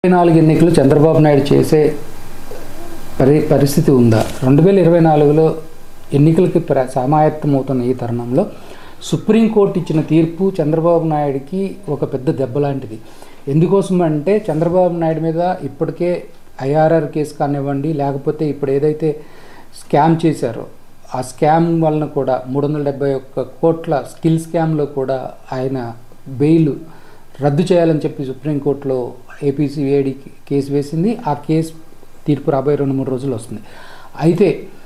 2024 ఎన్నికలు చంద్రబాబు నాయుడు చేసే పరిస్థితి ఉందా? 2024లో ఎన్నికలకి సమాయత్తమవుతున్న ఈ తరుణంలో సుప్రీంకోర్టు ఇచ్చిన తీర్పు చంద్రబాబు నాయుడికి ఒక పెద్ద దెబ్బ లాంటిది. ఎందుకోసం అంటే చంద్రబాబు నాయుడు మీద ఇప్పటికే ఐఆర్ఆర్ కేసు కానివ్వండి, లేకపోతే ఇప్పుడు ఏదైతే స్కామ్ చేశారో ఆ స్కామ్ వలన కూడా 371 కోట్ల స్కిల్ స్కామ్లో కూడా ఆయన బెయిల్ రద్దు చేయాలని చెప్పి సుప్రీంకోర్టులో ఏపీసీఐడి కేసు వేసింది. ఆ కేసు తీర్పు రాబోయే 2-3 రోజులు వస్తుంది. అయితే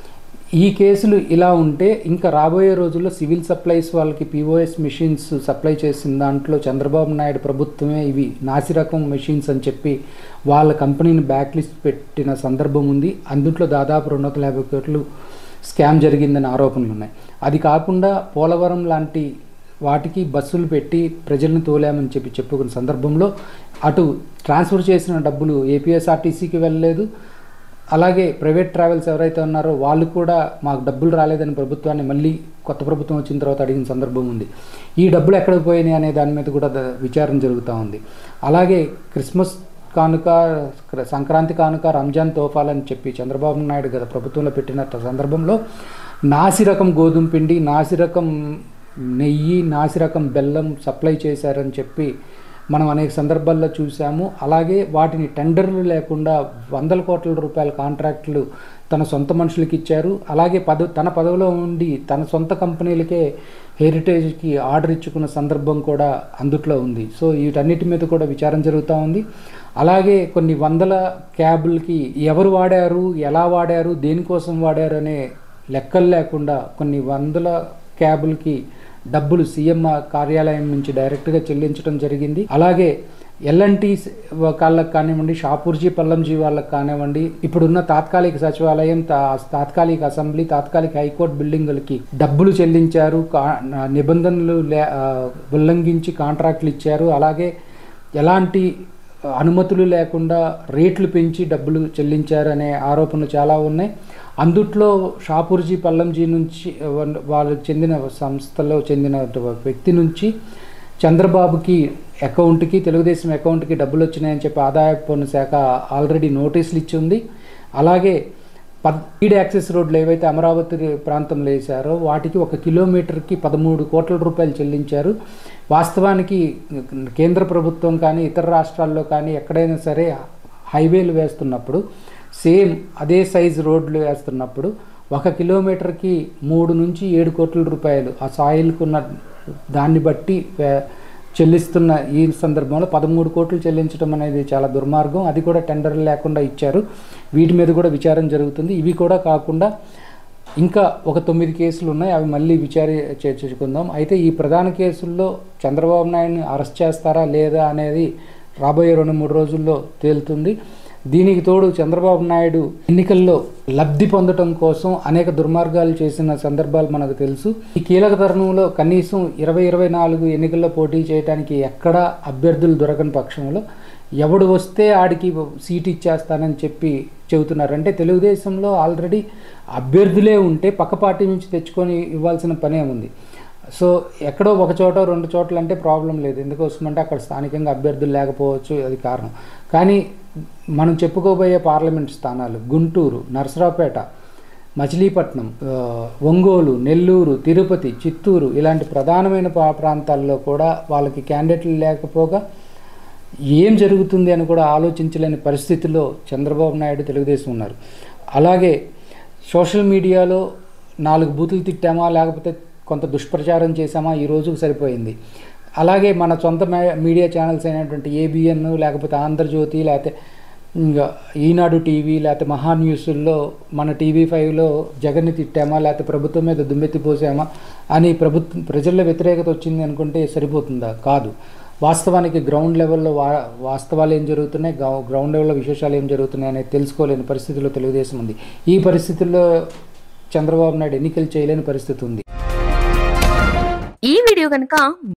ఈ కేసులు ఇలా ఉంటే ఇంకా రాబోయే రోజుల్లో సివిల్ సప్లైస్ వాళ్ళకి పిఓఎస్ మెషిన్స్ సప్లై చేసిన దాంట్లో చంద్రబాబు నాయుడు ప్రభుత్వమే ఇవి నాసిరకం మెషిన్స్ అని చెప్పి వాళ్ళ కంపెనీని బ్యాక్ లిస్ట్ పెట్టిన సందర్భం ఉంది. అందుట్లో దాదాపు 250 కోట్లు స్కామ్ జరిగిందని ఆరోపణలు ఉన్నాయి. అది కాకుండా పోలవరం లాంటి వాటికి బస్సులు పెట్టి ప్రజలను తోలామని చెప్పి చెప్పుకున్న సందర్భంలో అటు ట్రాన్స్ఫర్ చేసిన డబ్బులు ఏపీఎస్ఆర్టీసీకి వెళ్ళలేదు. అలాగే ప్రైవేట్ ట్రావెల్స్ ఎవరైతే ఉన్నారో వాళ్ళు కూడా మాకు డబ్బులు రాలేదని ప్రభుత్వాన్ని మళ్ళీ కొత్త ప్రభుత్వం వచ్చిన తర్వాత అడిగిన సందర్భం ఉంది. ఈ డబ్బులు ఎక్కడికి పోయినాయి అనే దాని మీద కూడా విచారణ జరుగుతూ ఉంది. అలాగే క్రిస్మస్ కానుక, సంక్రాంతి కానుక, రంజాన్ తోఫాలని చెప్పి చంద్రబాబు నాయుడు గత ప్రభుత్వంలో పెట్టిన సందర్భంలో నాసిరకం గోధుమ పిండి, నాసిరకం నెయ్యి, నాసిరకం బెల్లం సప్లై చేశారని చెప్పి మనం అనేక సందర్భాల్లో చూసాము. అలాగే వాటిని టెండర్లు లేకుండా 100 కోట్ల రూపాయల కాంట్రాక్టులు తన సొంత మనుషులకి ఇచ్చారు. అలాగే తన పదవిలో ఉండి తన సొంత కంపెనీలకే హెరిటేజ్కి ఆర్డర్ ఇచ్చుకున్న సందర్భం కూడా అందుట్లో ఉంది. సో వీటన్నిటి మీద కూడా విచారణ జరుగుతూ ఉంది. అలాగే కొన్ని వందల క్యాబులకి ఎవరు వాడారు, ఎలా వాడారు, దేనికోసం వాడారు అనే లెక్కలు లేకుండా కొన్ని వందల క్యాబులకి డబ్బులు సీఎం కార్యాలయం నుంచి డైరెక్ట్గా చెల్లించడం జరిగింది. అలాగే ఎల్ఎన్టీ వాళ్ళకి కానివ్వండి, షాపూర్జీ పల్లంజీ వాళ్ళకి కానివ్వండి, ఇప్పుడున్న తాత్కాలిక సచివాలయం, తాత్కాలిక అసెంబ్లీ, తాత్కాలిక హైకోర్టు బిల్డింగులకి డబ్బులు చెల్లించారు, నిబంధనలు ఉల్లంఘించి కాంట్రాక్టులు ఇచ్చారు. అలాగే ఎలాంటి అనుమతులు లేకుండా రేట్లు పెంచి డబ్బులు చెల్లించారు అనే ఆరోపణలు చాలా ఉన్నాయి. అందుట్లో షాపూర్జీ పల్లంజీ నుంచి వాళ్ళకి చెందిన సంస్థలో చెందిన వ్యక్తి నుంచి చంద్రబాబుకి అకౌంట్కి, తెలుగుదేశం అకౌంట్కి డబ్బులు వచ్చినాయని చెప్పి ఆదాయపు పన్ను శాఖ ఆల్రెడీ నోటీసులు ఇచ్చింది. అలాగే స్పీడ్ యాక్సెస్ రోడ్లు ఏవైతే అమరావతి ప్రాంతంలో వేశారో వాటికి 1 కిలోమీటర్కి 13 కోట్ల రూపాయలు చెల్లించారు. వాస్తవానికి కేంద్ర ప్రభుత్వం కానీ ఇతర రాష్ట్రాల్లో కానీ ఎక్కడైనా సరే హైవేలు వేస్తున్నప్పుడు సేమ్ అదే సైజు రోడ్లు వేస్తున్నప్పుడు 1 కిలోమీటర్కి 3 నుంచి 7 కోట్ల రూపాయలు ఆ సాయిల్కున్న దాన్ని బట్టి చెల్లిస్తున్న ఈ సందర్భంలో 13 కోట్లు చెల్లించడం అనేది చాలా దుర్మార్గం. అది కూడా టెండర్లు లేకుండా ఇచ్చారు. వీటి మీద కూడా విచారణ జరుగుతుంది. ఇవి కూడా కాకుండా ఇంకా ఒక 9 కేసులు ఉన్నాయి. అవి మళ్ళీ చర్చించుకుందాం. అయితే ఈ ప్రధాన కేసుల్లో చంద్రబాబు నాయుడిని అరెస్ట్ చేస్తారా లేదా అనేది రాబోయే 2-3 రోజుల్లో తేలుతుంది. దీనికి తోడు చంద్రబాబు నాయుడు ఎన్నికల్లో లబ్ధి పొందడం కోసం అనేక దుర్మార్గాలు చేసిన సందర్భాలు మనకు తెలుసు. ఈ కీలక తరుణంలో కనీసం 2024 ఎన్నికల్లో పోటీ చేయడానికి ఎక్కడా అభ్యర్థులు దొరకని పక్షంలో ఎవడు వస్తే ఆడికి సీటు ఇచ్చేస్తానని చెప్పి చెబుతున్నారు. అంటే తెలుగుదేశంలో ఆల్రెడీ అభ్యర్థులే ఉంటే పక్క పార్టీ నుంచి తెచ్చుకొని ఇవ్వాల్సిన పనే ఉంది. సో ఎక్కడో 1 చోట 2 చోట్ల అంటే ప్రాబ్లం లేదు. ఎందుకోసమంటే అక్కడ స్థానికంగా అభ్యర్థులు లేకపోవచ్చు, అది కారణం. కానీ మనం చెప్పుకోబోయే పార్లమెంట్ స్థానాలు గుంటూరు, నరసరావుపేట, మచిలీపట్నం, ఒంగోలు, నెల్లూరు, తిరుపతి, చిత్తూరు ఇలాంటి ప్రధానమైన ప్రాంతాల్లో కూడా వాళ్ళకి క్యాండిడేట్లు లేకపోగా ఏం జరుగుతుంది అని కూడా ఆలోచించలేని పరిస్థితిలో చంద్రబాబు నాయుడు, తెలుగుదేశం ఉన్నారు. అలాగే సోషల్ మీడియాలో 4 బూతులు తిట్టామా, లేకపోతే కొంత దుష్ప్రచారం చేశామా, ఈ రోజుకు సరిపోయింది. అలాగే మన సొంత మీడియా ఛానల్స్ అయినటువంటి ఏబిఎన్, లేకపోతే ఆంధ్రజ్యోతి, లేకపోతే ఈనాడు టీవీ, లేకపోతే మహా న్యూస్ల్లో మన TV5లో జగన్ని తిట్టామా, లేకపోతే ప్రభుత్వం మీద దుమ్మెత్తి పోసామా అని ప్రజల్లో వ్యతిరేకత వచ్చింది అనుకుంటే సరిపోతుందా? కాదు. వాస్తవానికి గ్రౌండ్ లెవెల్లో వాస్తవాలు ఏం జరుగుతున్నాయి, గ్రౌండ్ లెవెల్లో విశేషాలు ఏం జరుగుతున్నాయి అనేది తెలుసుకోలేని పరిస్థితిలో తెలుగుదేశం ఉంది. ఈ పరిస్థితుల్లో చంద్రబాబు నాయుడు ఎన్నికలు చేయలేని పరిస్థితి ఉంది. ఈ వీడియో కనుక